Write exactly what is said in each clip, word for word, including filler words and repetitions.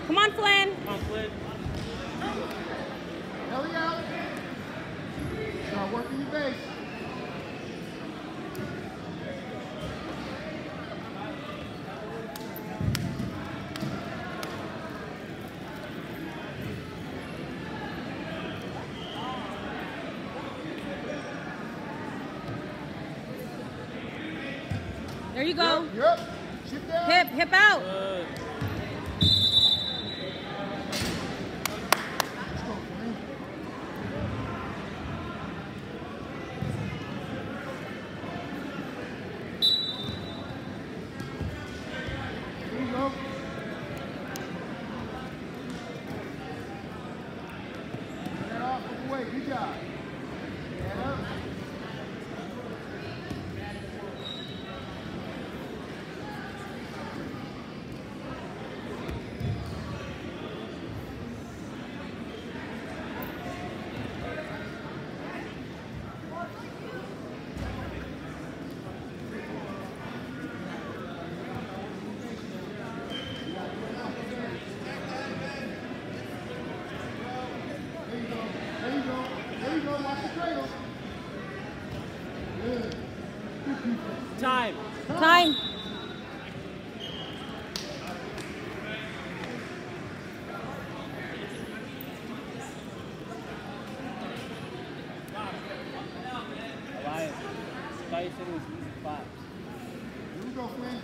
Come on, Flynn. Come on, Flynn. Belly out. Start working your base. There you go. Yep, yep. Chip down. Hip, hip out. Good. Let's go, Flynn. There you go. Get off of the way. Good job. Head up. There you go. There you go. There you go. Watch the cradle. Good. Time. Time. Elias. Thought you said it was easy claps. Here we go, Flynn.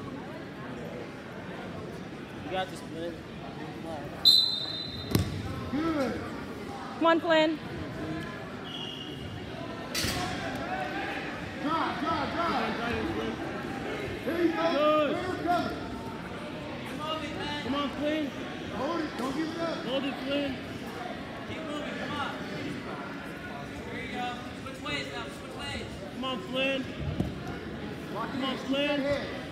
You got this, Flynn. Good. Come on, Flynn. Drive, drive, drive. There you go. Good. Clear recovery. Come on, Flynn. Hold it. Don't give it up. Hold it, Flynn. Keep moving, come on. There you go. Switch ways now, switch ways. Come on, Flynn. Lock it Come on, in. Keep Flynn. that head.